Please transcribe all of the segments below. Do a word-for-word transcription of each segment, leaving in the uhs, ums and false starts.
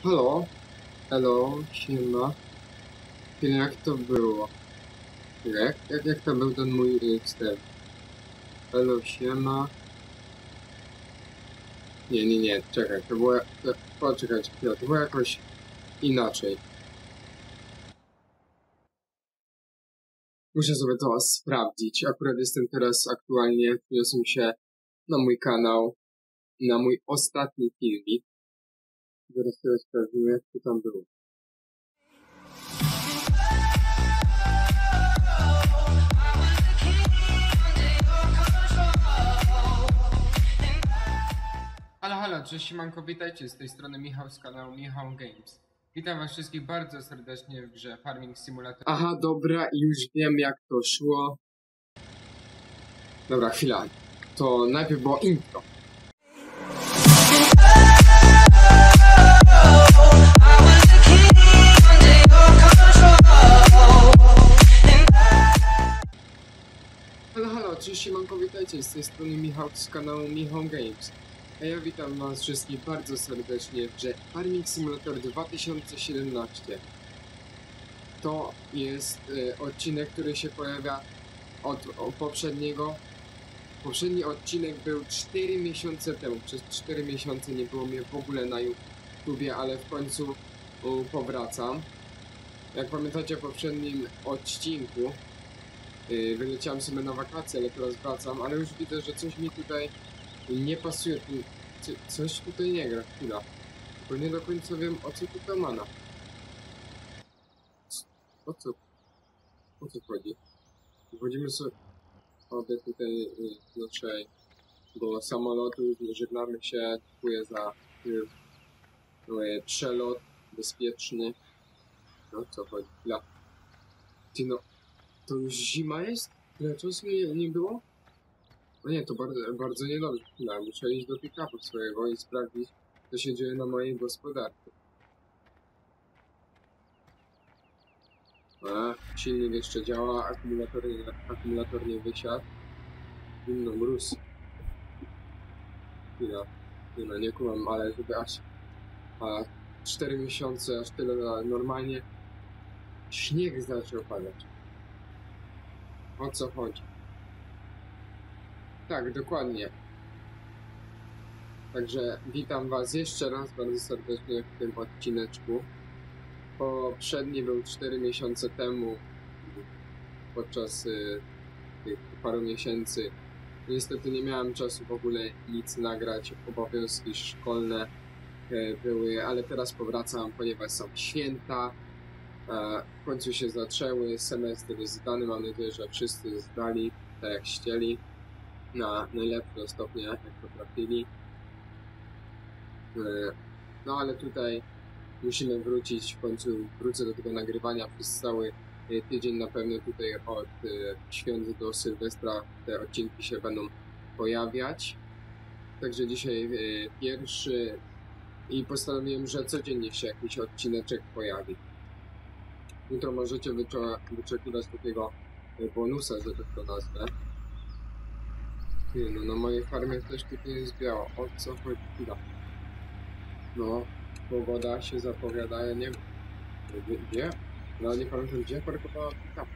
Halo, hello, siema. Jak to było? Jak, jak, jak to był ten mój step? Hello, siema. Nie, nie, nie, czekaj, to było... To, poczekaj, chwilę, to było jakoś inaczej. Muszę sobie to sprawdzić. Akurat jestem teraz aktualnie, wniosłem się na mój kanał, na mój ostatni filmik. Zaraz sobie sprawdzimy, jak to tam było. Halo, halo, cześć, siemanko, witajcie, z tej strony Michał z kanału Michał Games. Witam was wszystkich bardzo serdecznie w grze Farming Simulator. Aha, dobra, już wiem jak to szło. Dobra, chwila, to najpierw było intro. Halo, halo, cześć, siemanko, witajcie, z tej strony Michał z kanału Michał Games. A ja witam was wszystkich bardzo serdecznie w grze Farming Simulator dwa tysiące siedemnaście. To jest y, odcinek, który się pojawia od, od poprzedniego. Poprzedni odcinek był cztery miesiące temu. Przez cztery miesiące nie było mnie w ogóle na YouTubie, ale w końcu y, powracam. Jak pamiętacie w poprzednim odcinku y, wyleciałem sobie na wakacje, ale teraz wracam, ale już widzę, że coś mi tutaj nie pasuje. Coś tutaj nie gra, chwila. Bo nie do końca wiem, o co tutaj mana. O co? O co chodzi? Wchodzimy sobie obie tutaj naszej do samolotu, żegnamy się, dziękuję za y, przelot bezpieczny. No co chodzi? Chwila. Ty no, to już zima jest? Tyle czasu nie, nie było? No nie, to bardzo, bardzo niedobrze. Chwila, muszę iść do pick-upu swojego i sprawdzić, co się dzieje na mojej gospodarce. A, silnik jeszcze działa, akumulator, akumulator nie wysiadł. No mróz. Chwila. Nie no, nie kumam, ale żeby aż a cztery miesiące, aż tyle normalnie śnieg zaczął padać. O co chodzi? Tak, dokładnie. Także witam was jeszcze raz bardzo serdecznie w tym odcineczku. Poprzedni był cztery miesiące temu, podczas y, tych paru miesięcy. Niestety nie miałem czasu w ogóle nic nagrać, obowiązki szkolne y, były, ale teraz powracam, ponieważ są święta. E, w końcu się zaczęły, semestr jest zdany, mam nadzieję, że wszyscy zdali tak jak chcieli, na najlepsze stopnie jak potrafili. E, no ale tutaj musimy wrócić, w końcu wrócę do tego nagrywania przez cały tydzień, na pewno tutaj od y, świąt do Sylwestra te odcinki się będą pojawiać. Także dzisiaj y, pierwszy i postanowiłem, że codziennie się jakiś odcineczek pojawi. Jutro możecie wyczekiwać takiego bonusa, że tak to nazwę. No na mojej farmie też tutaj jest biało. O co chodzi? No, pogoda się zapowiada, ja nie wiem gdzie, no nie pamiętam gdzie parkowała pick-up.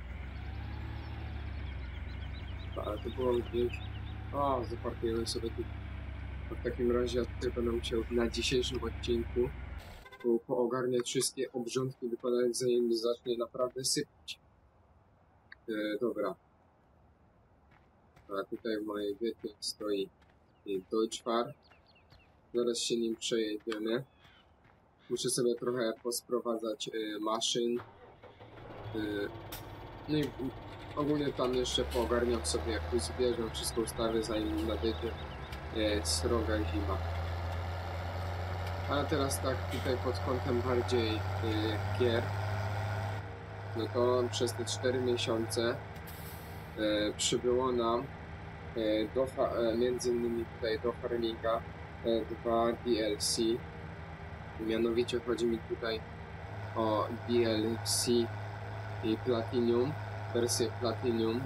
Ale to było gdzieś. O, zaparkujemy sobie tu. W takim razie ja tutaj będę musiał na dzisiejszym odcinku po, poogarniać wszystkie obrządki, wykonać zanim zacznie naprawdę sypać. E, dobra. A tutaj w mojej wiecie stoi Deutschfar. Zaraz się nim przejedziemy. Muszę sobie trochę posprowadzać y, maszyn. Y, no i ogólnie tam jeszcze poogarniam sobie jakąś zwierzę, wszystko ustawię zanim nadejdzie y, sroga zima. Ale teraz tak tutaj pod kątem bardziej y, gier. No to przez te cztery miesiące y, przybyło nam y, do, y, między innymi tutaj do Farminga y, dwa D L C. Mianowicie chodzi mi tutaj o D L C i Platinum, wersję Platinum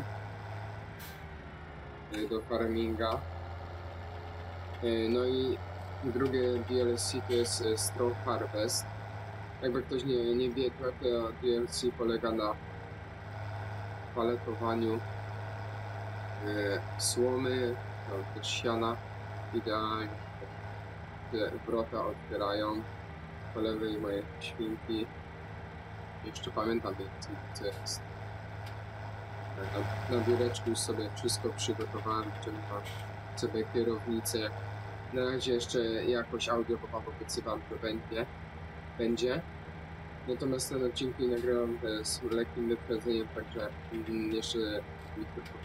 do Farminga. No i drugie D L C to jest Straw Harvest. Jakby ktoś nie, nie wiedział, to D L C polega na paletowaniu e, słomy, no, też siana. Idealnie te wrota otwierają po lewej moje świnki. Jeszcze pamiętam więcej, co jest. Na, na biureczku już sobie wszystko przygotowałem, wyciągnąłem sobie kierownicę. Na razie jeszcze jakoś audio po wam obiecywam, to będzie. będzie. Natomiast ten odcinki nagrałem z lekkim wyprzedzeniem, także jeszcze mikrofon.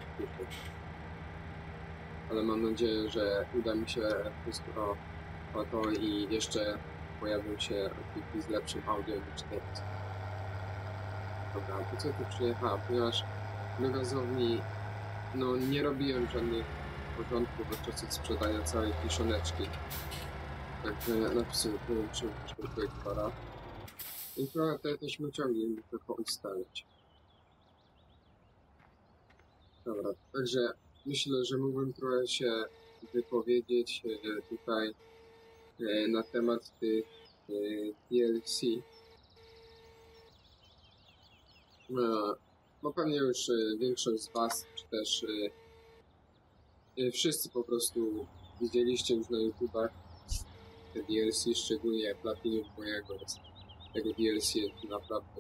Ale mam nadzieję, że uda mi się wszystko o to i jeszcze pojawią się odcinki z lepszym audio niż teraz. Dobra, to co tu przyjechałem? Ponieważ do gazowni no nie robiłem żadnych porządków podczas sprzedania całej kiszoneczki. Także napisałem przyłączyć do projektora. I trochę te, te śmieciągi muszę trochę ustawić. Dobra, także myślę, że mógłbym trochę się wypowiedzieć e, tutaj e, na temat tych e, D L C. No, bo pewnie już e, większość z was, czy też e, e, wszyscy po prostu widzieliście już na YouTubach te D L C, szczególnie Platinum mojego. Tego D L C jest naprawdę.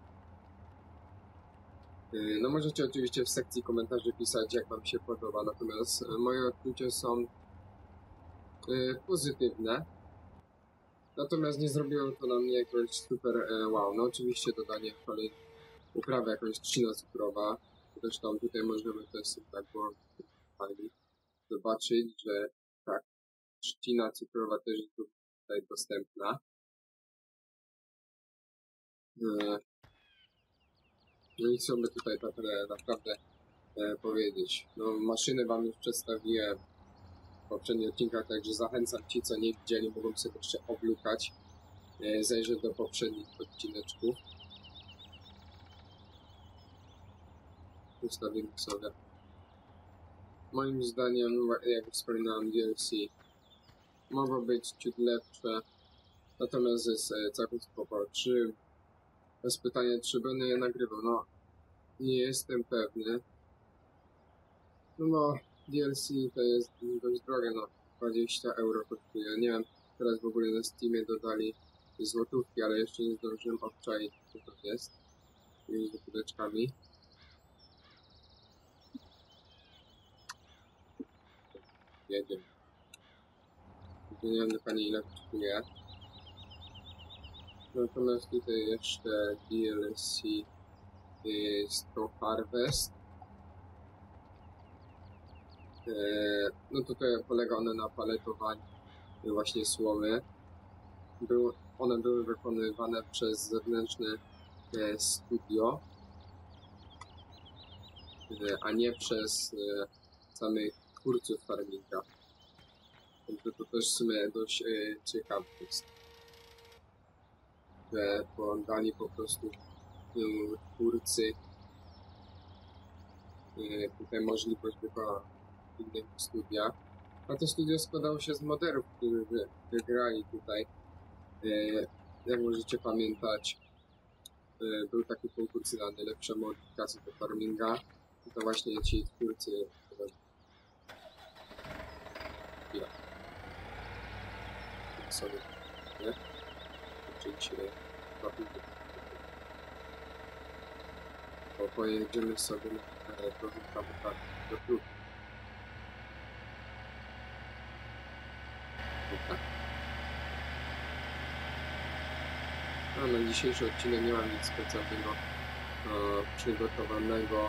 No możecie oczywiście w sekcji komentarzy pisać, jak wam się podoba, natomiast moje odczucia są y, pozytywne. Natomiast nie zrobiło to na mnie jakoś super e, wow. No oczywiście dodanie kolejnej uprawy, jakąś trzcina cukrowa. Zresztą tutaj możemy też tak było fajnie zobaczyć, że tak, trzcina cukrowa też jest tutaj dostępna. E, no i co by tutaj tak naprawdę e, powiedzieć. No maszyny wam już przedstawiłem w poprzednich odcinkach, także zachęcam ci, co nie widzieli, mogą sobie jeszcze oblukać. E, zajrzeć do poprzednich odcineczków. Ustawimy sobie. Moim zdaniem, jak wspominałem, D L C mogło być ciut lepsze, natomiast jest e, całkiem spoko. Czy bez pytania, czy będę je nagrywał? No, nie jestem pewny. No, no D L C to jest dość drogie, no dwadzieścia euro kosztuje. Nie wiem, teraz w ogóle na Steamie dodali złotówki, ale jeszcze nie zdążyłem obczaić, co to jest. Między pudełeczkami. Jedziemy. Nie wiem dokładnie ile kosztuje. Natomiast tutaj jeszcze D L C jest to Harvest. No tutaj polega one na paletowaniu właśnie słomy. Były, one były wykonywane przez zewnętrzne studio, a nie przez samych twórców farminga. Także to też w sumie dość ciekawe jest, że dali po prostu twórcy tutaj możliwość wykonania w innych studiach. A to studio składało się z moderów, którzy wygrali tutaj. Jak możecie pamiętać, był taki konkurs na najlepsze modyfikacje do farminga. I to właśnie ci twórcy. Ja. Sobie, nie? Oczywiście trochę. Bo pojedziemy sobie na trochę prawo do klubu. Tak. A na dzisiejszy odcinek nie mam nic specjalnego e, przygotowanego.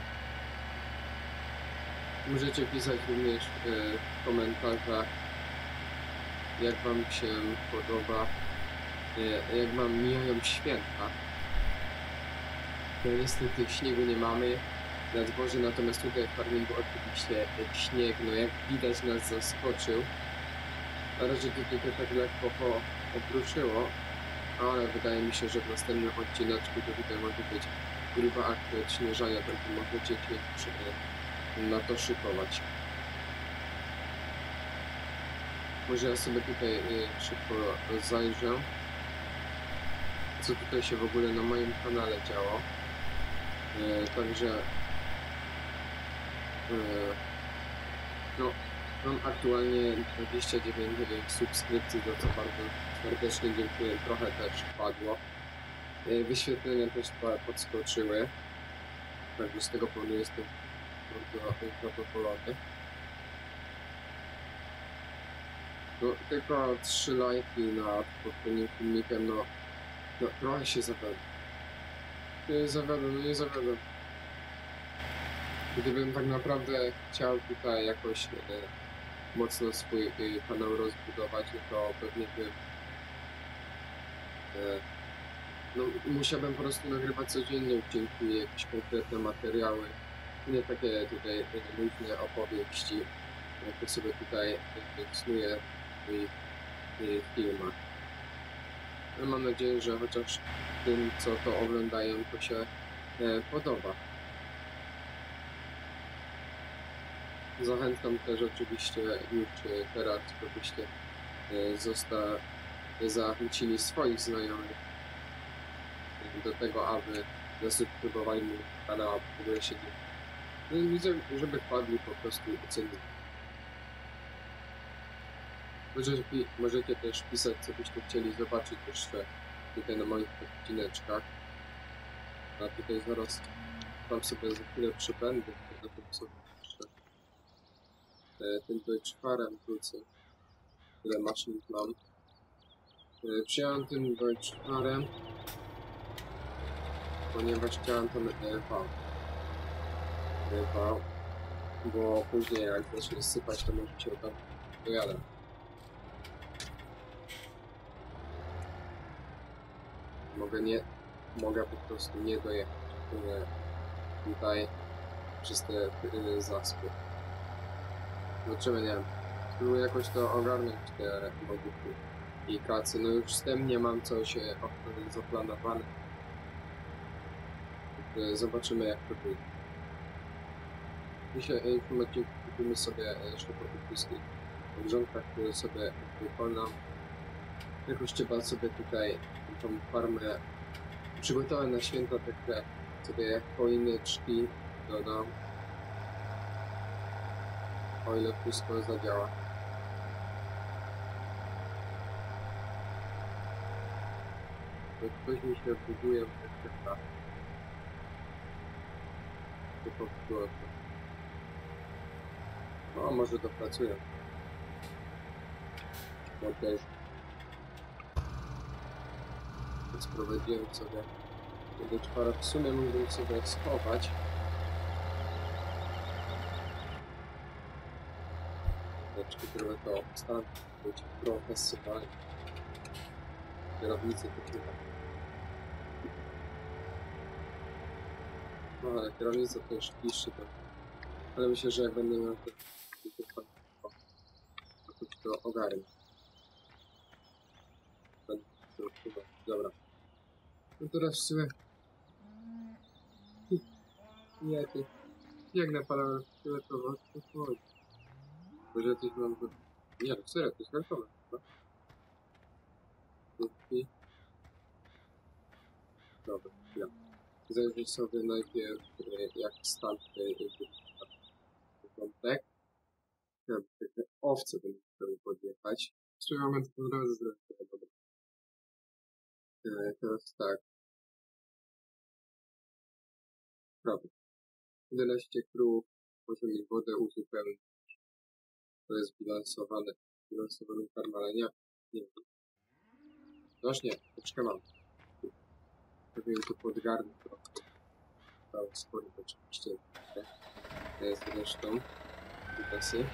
Możecie pisać również e, w komentarzach, jak wam się podoba, e, jak wam mijają święta. No, niestety śniegu nie mamy na dworze, natomiast tutaj w farmingu oczywiście śnieg, no jak widać, nas zaskoczył. Na razie tutaj to tak lekko po obruszyło, ale wydaje mi się, że w następnym odcineczku to tutaj może być gruba akcja odśnieżania, także możecie się na to szykować. Może ja sobie tutaj szybko zajrzę. co tutaj się w ogóle na moim kanale działo. E, także e, no, mam aktualnie dwadzieścia dziewięć subskrypcji, za co bardzo serdecznie dziękuję. Trochę też padło. E, wyświetlenia też podskoczyły. Także z tego powodu jestem bardzo zadowolony. No, tylko trzy lajki nad poprzednim filmikiem, no, no trochę się zawiodłem. Nie zawiodłem, no nie zawiodłem. Gdybym tak naprawdę chciał tutaj jakoś e, mocno swój e, kanał rozbudować, no to pewnie bym e, no, musiałbym po prostu nagrywać codziennie odcinki, jakieś konkretne materiały, nie takie tutaj e, luźne opowieści, jakie sobie tutaj e, snuję w moich e, filmach. Mam nadzieję, że chociaż tym, co to oglądają, to się e, podoba. Zachęcam też oczywiście już teraz, żebyście e, zosta zachęcili swoich znajomych do tego, aby zasubskrybowali mój kanał, a w ogóle się nie... No, widzę, żeby wpadli po prostu i ocenili. Możecie, możecie też pisać, co byście chcieli zobaczyć jeszcze tutaj na moich odcineczkach. A tutaj zaraz tam sobie za chwilę przybędę, na tym sobie jeszcze e, tym Deutschfarem wrócę, tyle maszyn mam. E, przyjąłem tym Deutschfarem, ponieważ chciałem to wał, wał, bo później jak zacznie sypać, to może się tam dojadę. Mogę nie, mogę po prostu nie dojechać tutaj przez te y, zaspy. Zobaczymy, nie wiem, spróbuję jakoś to ogarnąć, te moduły i kacy. No już z tym nie mam coś zaplanowane. Zobaczymy, jak to będzie. Dzisiaj w tym odcinku kupimy sobie jeszcze po tych wszystkich grządkach, które sobie wykonam. Jakoś trzeba sobie tutaj tą farmę przygotować na święta, takie sobie choineczki dodam, o ile wszystko zadziała. To ktoś mi się buduje w tych lat. To po prostu. No, może dopracuję. No też. Sprowadziłem sobie do czwara. W sumie mógłbym sobie schować. Teczki, które to obstaną, być profesjonalnie. Kierownicy to chyba. No ale kierownica też pisze to. Ale myślę, że jak będę miał to, to, to, to ogarnę. Dobra. No teraz w sumie... Nie, ty... Jak napalałem fioletowo, to chodzi. Może coś mam... Nie, serio, to jest fioletowe, chyba. I... Dobra, ja. Zajrzyj sobie najpierw, jak stan tej... początek. Ja te owce będę chciał podjechać. Jeszcze moment po drodze zresztą. Dobra. E, teraz tak. Prawie. jedenaście krów, poziomie wodę uzupełnić. To jest bilansowane. Bilansowany farm, ale nie. Nie wiem. Noż nie, troszkę mam. Powiem tu podgarnąć trochę. Cały spory oczywiście. To jest zresztą. Witasy.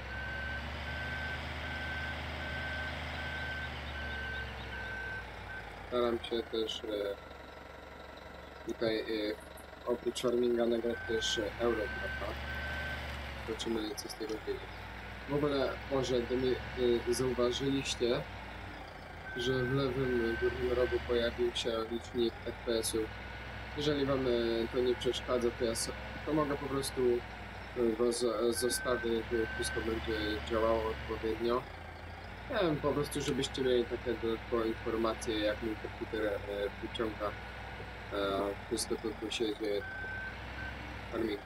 Staram się też e, tutaj e, oprócz farminga nagrać też e, euro trochę. Zobaczymy, co z tego wyjdzie. W ogóle może gdyby e, zauważyliście, że w lewym górnym rogu pojawił się licznik F P S-ów. Jeżeli wam e, to nie przeszkadza, to ja so, to mogę po prostu go z, zostawić, wszystko będzie działało odpowiednio. Nie wiem, po prostu żebyście mieli takie dodatkowe informacje, jak mój komputer e, wyciąga e, wszystko to, co się dzieje w farmingu.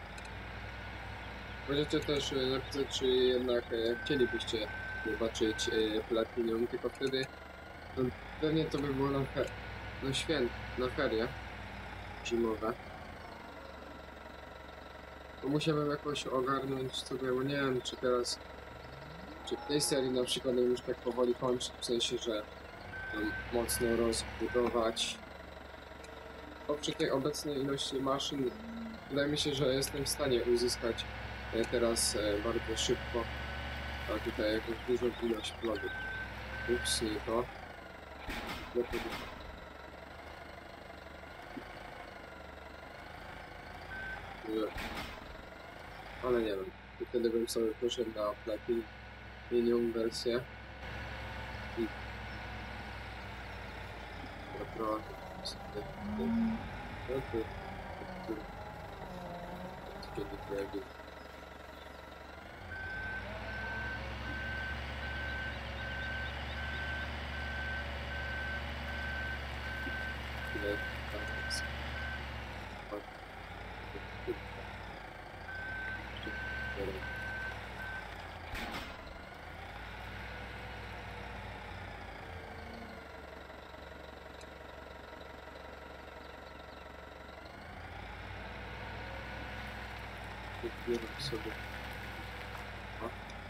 Możecie też e, napisać, czy jednak e, chcielibyście zobaczyć e, Platinum, tylko wtedy no, pewnie to by było na, fe na święt, na ferie zimowe. Bo musiałbym jakoś ogarnąć sobie, bo nie wiem, czy teraz, czy w tej serii na przykład już tak powoli kończyć, w sensie, że um, mocno rozbudować. Bo przy tej obecnej ilości maszyn wydaje mi się, że jestem w stanie uzyskać e, teraz e, bardzo szybko, a tutaj jakąś dużą ilość plodów. Ups, nie to. Nie to. Nie. Ale nie wiem. I wtedy bym sobie poszedł na Platinum wersję. I doprowadził sobie do tego. Kiedy pojawił. Ile tam jest. Wybieram sobie. O.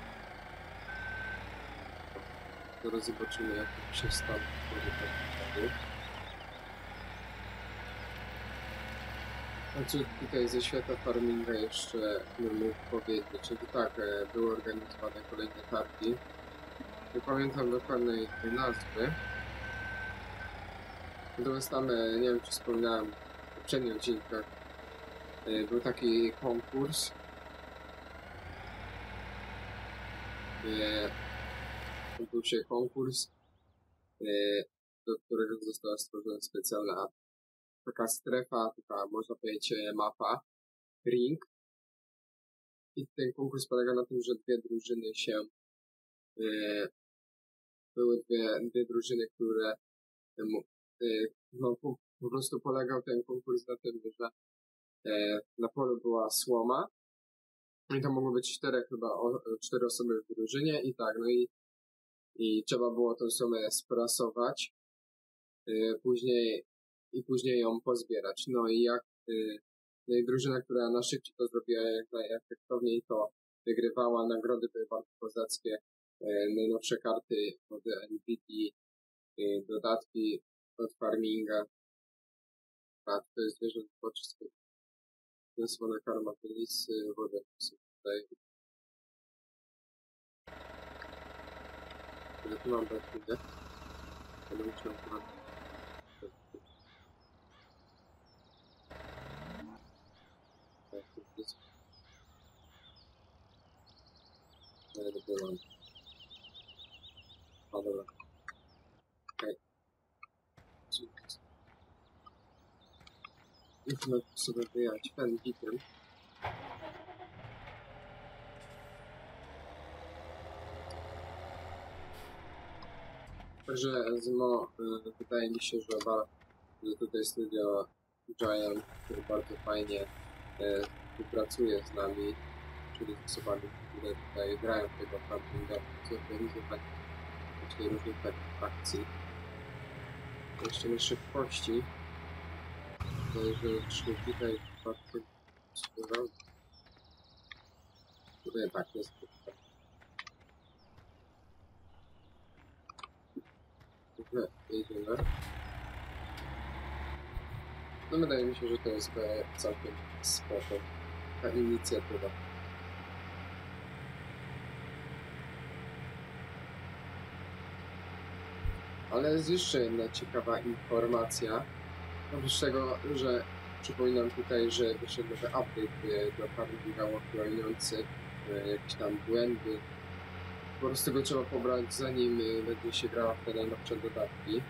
Zaraz zobaczymy, jak to się stało. Znaczy tutaj ze świata farminga jeszcze nie mógł powiedzieć, czyli tak, e, były organizowane kolejne targi. Nie pamiętam dokładnej nazwy. Natomiast tam, e, nie wiem czy wspominałem w poprzednich odcinkach, e, był taki konkurs. E, odbył się konkurs, e, do którego została stworzona specjalna taka strefa, taka można powiedzieć mapa, ring. I ten konkurs polega na tym, że dwie drużyny się, e, były dwie, dwie drużyny, które e, no, po, po prostu polegał ten konkurs na tym, że e, na polu była słoma i to mogło być czterech chyba, o, cztery osoby w drużynie i tak, no i, i trzeba było tą słomę sprasować, e, później i później ją pozbierać. No i jak e, no i drużyna, która na szybciej to zrobiła jak najefektowniej, to wygrywała. Nagrody były bardzo kozackie. E, najnowsze karty od Nvidia, e, dodatki od farminga. A to jest zwierzę tworzyskie. Nazwana karma penis, woda tutaj. Ale tu mam baterię. Ale muszę mam. Tak, to jest. Ale to mam. A dobra. Okej. Musimy sobie wyjechać pędzikiem. Także Zmo, y, wydaje mi się, że, ba, że tutaj studio Giant, który bardzo fajnie y, współpracuje z nami, czyli z osobami, które tutaj grają w tego farminga, zorganizować właśnie różnych takich akcji. Jeszcze na szybkości, to że tutaj bardzo tutaj tak jest. Dobra, jedziemy. No wydaje mi się, że to jest całkiem spoko ta inicjatywa. Ale jest jeszcze jedna ciekawa informacja. Oprócz tego, że przypominam tutaj, że wyszedł nowy update do farminga uaktualniający jakieś tam błędy. Po prostu go trzeba pobrać, zanim będzie się grała w te najnowsze dodatki.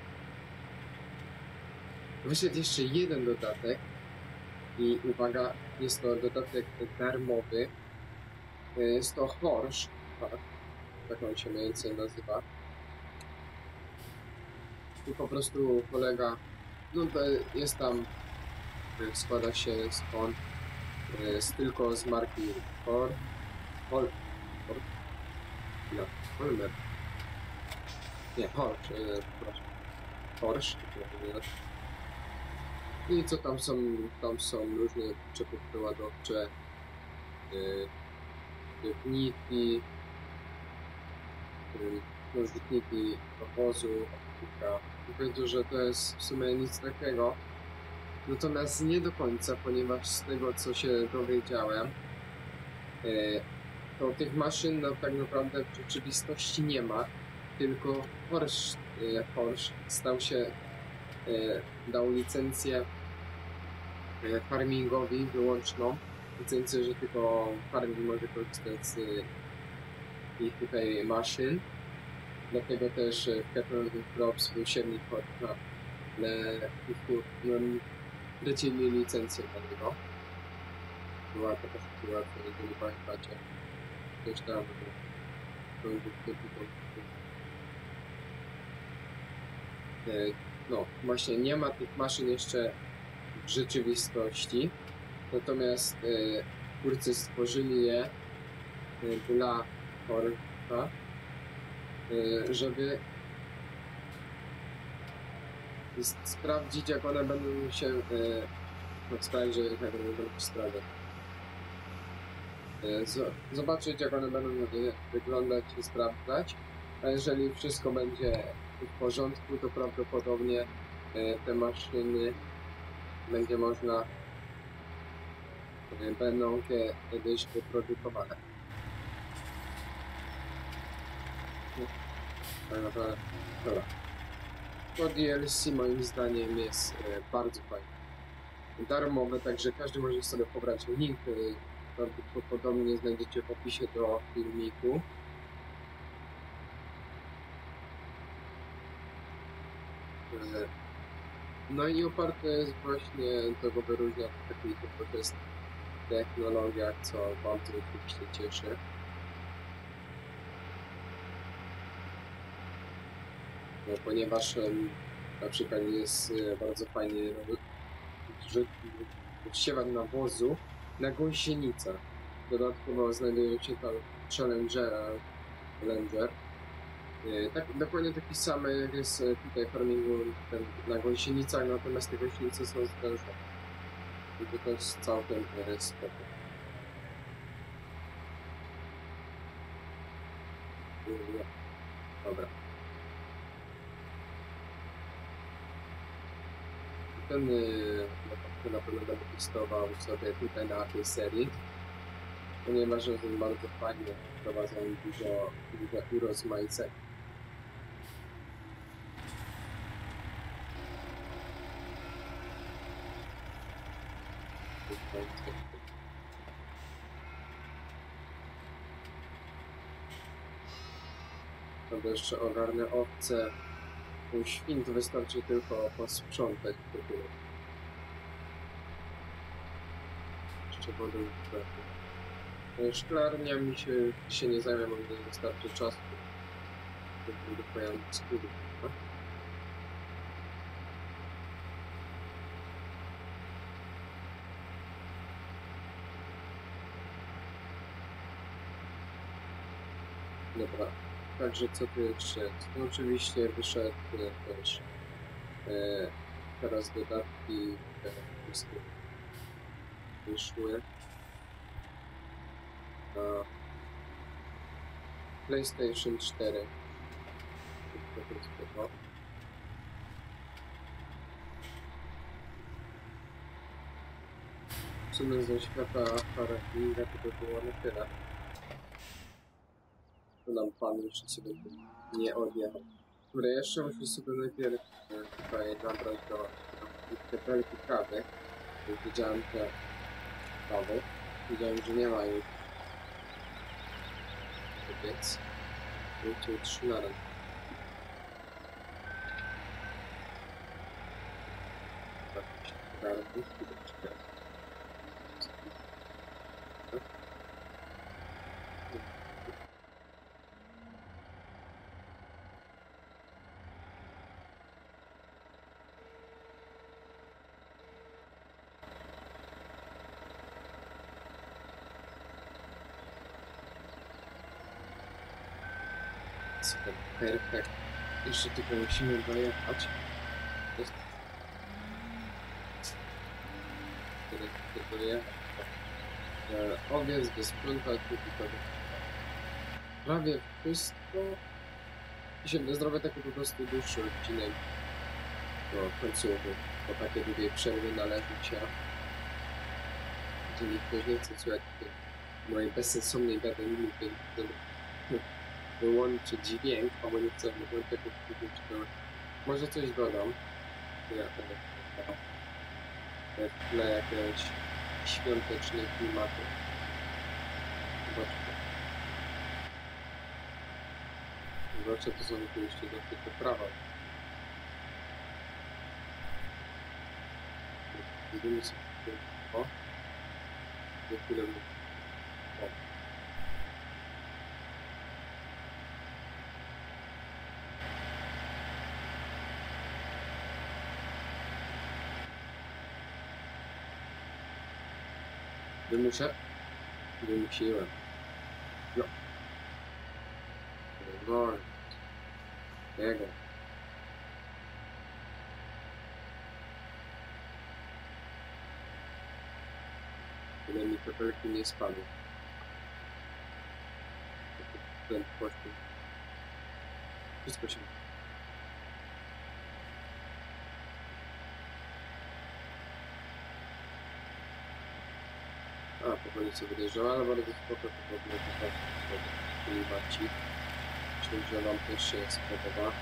Wyszedł jeszcze jeden dodatek i uwaga, jest to dodatek darmowy. Jest to Horsch, tak? tak on się mniej więcej nazywa. I po prostu kolega, no to jest tam, składa się z on z, tylko z marki Ford, Ford, Ford, no, Holmer, nie, Porsche, e, proszę, Porsche, i co tam są, tam są różne przyczepy przeładowcze, rzutniki, no, rzutniki obozu, powiedział, że to jest w sumie nic takiego. Natomiast nie do końca, ponieważ z tego, co się dowiedziałem, to tych maszyn no, tak naprawdę w rzeczywistości nie ma, tylko Porsche, Porsche stał się, dał licencję farmingowi wyłączną, licencję, że tylko farming może korzystać z ich tutaj maszyn. Dlatego też w Capital Crops był silnik na, ale no, wlecili licencję dla niego. Była taka sytuacja, jeżeli pamiętacie, też tam no właśnie nie ma tych maszyn jeszcze w rzeczywistości, natomiast e, twórcy stworzyli je e, dla Forda, e, żeby sprawdzić, jak one będą się e, no, sprawdzić, jak one będą się sprawdzać. E, zobaczyć, jak one będą e, wyglądać i sprawdzać, a jeżeli wszystko będzie w porządku, to prawdopodobnie e, te maszyny będzie można, będą kiedyś wyprodukowane. Dobra. To D L C moim zdaniem jest bardzo fajne. Darmowe, także każdy może sobie pobrać link. Prawdopodobnie znajdziecie w opisie do filmiku. No i oparte jest właśnie, tego wyróżnia taki, to jest technologia, co bardzo oczywiście cieszy. No, ponieważ na przykład jest bardzo fajnie, że siewak nawozu na gąsienicach. Dodatkowo znajdują się tam Challenger, Challenger. Tak, dokładnie taki sam jak jest tutaj w farmingu na gąsienicach, natomiast te gąsienice są zwężone. I to jest całkiem spoko. Dobra. Ten na pewno będę testował sobie tutaj na tej serii, ponieważ jest bardzo fajnie, wprowadzą dużo, dużo urozmaicenia. To jeszcze ogarnę owce. U świn to wystarczy tylko posprzątać do tyłu. Jeszcze wodę w szklarnia mi się, się nie zajmie, bo nie wystarczy czasu do pojawienia skóry. Dobra, także co tu jeszcze jest? No oczywiście wyszedł też e, teraz dodatki te wszystkie wyszły na PlayStation cztery. W sumie ze świata Faraminga to by było na tyle. To nam pan jeszcze sobie nie odjechał. Które jeszcze muszę sobie najpierw tutaj nabrać do kropelki kawy. Widziałem, że kawy. Widziałem, że nie ma już. Więc wrócił trzy na rękę. Tak, się garnki, chwileczkę. Super, perfekt. Jeszcze tylko musimy dojechać. To jest... Tylko dojechać. E, owiec bez prąta, tylko prawie wszystko. Dzisiaj bez zdrowia taki po prostu dłuższy odcinek do końcówki, po takiej długiej przerwy należy się. Jeżeli ktoś nie chce słuchać mojej bezsensownej gadaniny, to wyłączy dźwięk, albo nie chce wyłączyć tego dźwięku, to może coś dodam. Ja w tle jakiegoś świątecznych klimatów. Zobaczcie. Zobaczcie, to są oczywiście do tych prawa. Zrobimy sobie o. Za chwilę o. Wymuszę? Wymusiłem. No. No. Tego. Tyle mi kropelki nie spadły. Ten płaszczyk. Wszystko się... A, powoli sobie dojeżdżał, ale bardzo spoko, to w ogóle to tak klimaci. Myślę, że wam też się spodoba.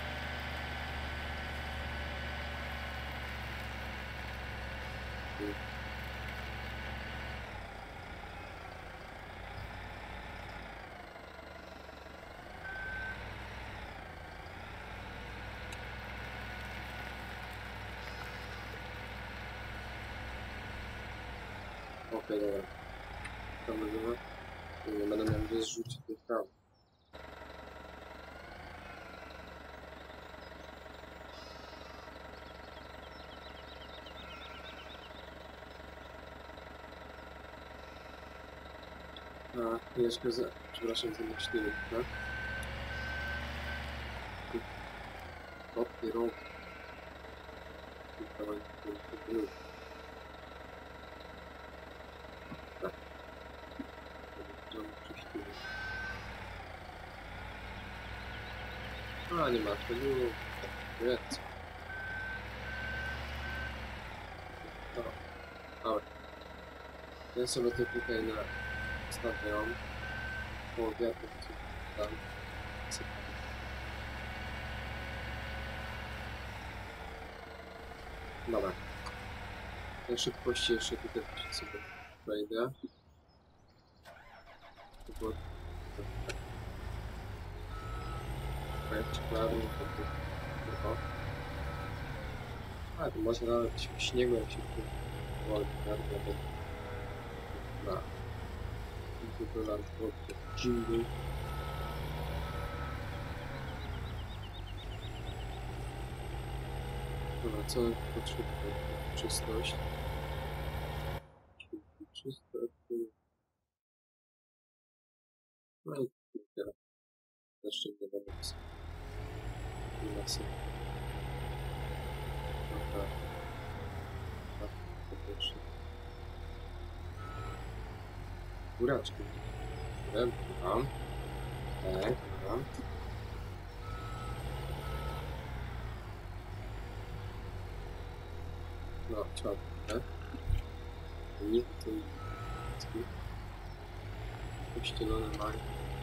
Okej, dobra. Tam będziemy. Nie będę miał gdzie zrzucić tych praw. A, jeszcze za... Przepraszam, zamyśliłem, tak? Kopie rąk. Tak. A, nie ma tego. Jest. Dobra. Ja sobie to tutaj na stawiam. Po wiatru, co tam. Dobra. Na szybkości jeszcze tutaj sobie wejdę. Bo... Czeklarnie, to A, to można nawet w śniegu, jak się tu woli, bardzo na to na dżungli. Dobra, co potrzebuje? Czystość. Czystość. No i teraz jeszcze nie będę nie ma sensu. Dobra. Tak, po pierwsze. Buraczki. Dobra, mam. Tak, mam. No, czwarty. Nie chcę pościelone mają.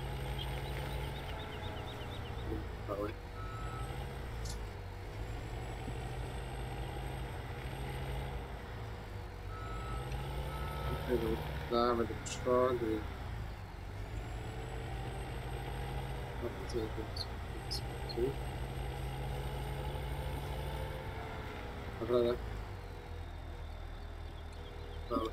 Mały. Damy do przodu. Co jest to? Naprawdę? Dobra.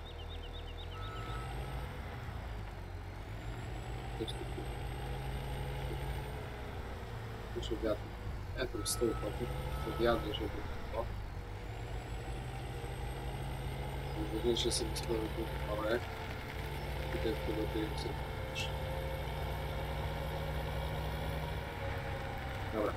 Muszę wiatr. Ja tam stoję po wiatrze, żeby... O. Najważniejsze sobie sprawy tu małe. Tutaj w pogodzie sobie też. Dobra.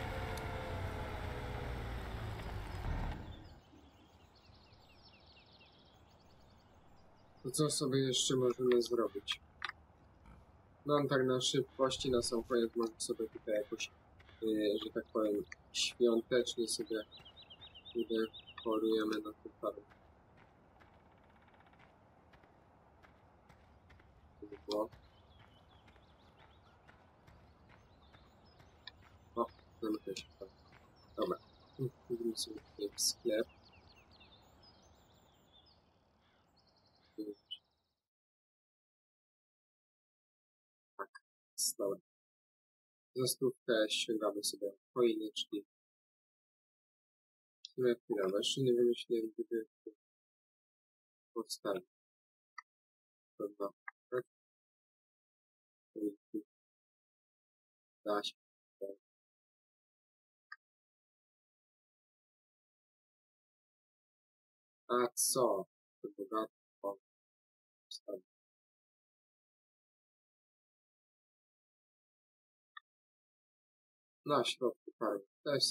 To co sobie jeszcze możemy zrobić? No tak na szybkości, na sam koniec może sobie tutaj jakoś, yy, że tak powiem, świątecznie sobie dekorujemy na tym parę. Było. O, zamykaj się tam. Dobra. Wchodzimy sobie tutaj w sklep. Tak, stałe. Za stówkę ściągamy sobie choineczki. W sumie chwila, bo jeszcze nie wymyśliłem, gdyby powstali. Dobra, tak? Da się. A co? To bogatko. Na środku parku. Też.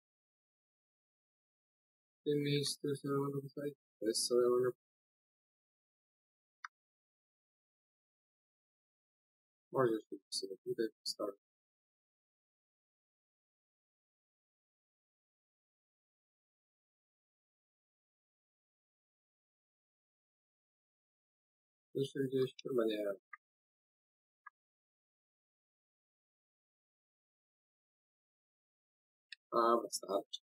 W tym miejscu sobie mogę tutaj. Też sobie mogę. Możesz sobie tutaj postawić. Jeszcze gdzieś chyba nie wiem. A, wystarczy.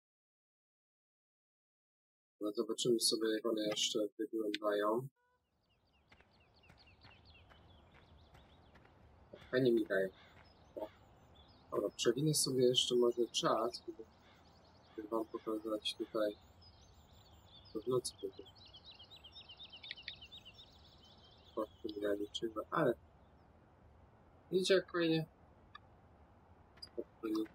No zobaczymy sobie, jak one jeszcze wyglądają. Fajnie migają. O. Dobra, przewinę sobie jeszcze może czas, żeby wam pokazać tutaj w nocy będzie. Ja liczymy, ale widzicie jak fajnie. Spokojnie.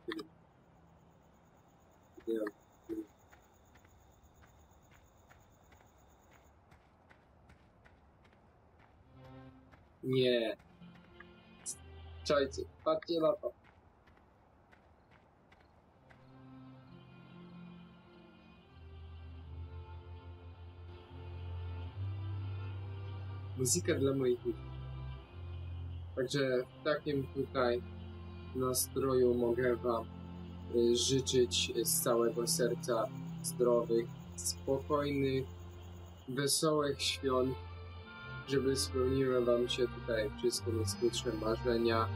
Nie. Czajcie, patrzcie na to. Muzyka dla moich ludzi. Także w takim tutaj nastroju mogę wam y, życzyć z całego serca zdrowych, spokojnych, wesołych świąt, żeby spełniły wam się tutaj wszystkie nieskuteczne marzenia.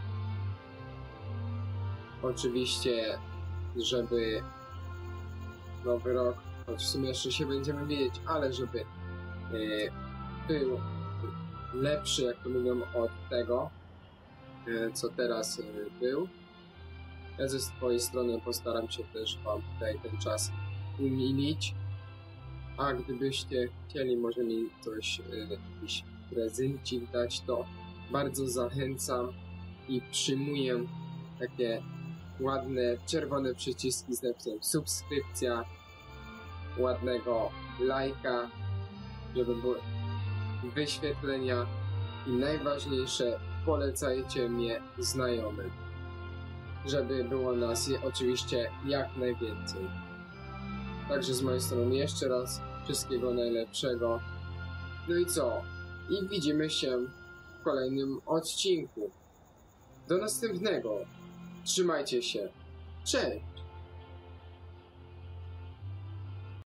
Oczywiście, żeby nowy rok, choć w sumie jeszcze się będziemy widzieć, ale żeby y, był lepszy, jak to mówią, od tego, co teraz był. Ja ze swojej strony postaram się też wam tutaj ten czas umilić. A gdybyście chcieli może mi coś, jakiś prezencik dać, to bardzo zachęcam i przyjmuję takie ładne czerwone przyciski z napisem subskrypcja, ładnego lajka, żeby były wyświetlenia i najważniejsze, polecajcie mnie znajomym, żeby było nas je oczywiście jak najwięcej. Także z mojej strony jeszcze raz wszystkiego najlepszego. No i co? I widzimy się w kolejnym odcinku. Do następnego. Trzymajcie się. Cześć!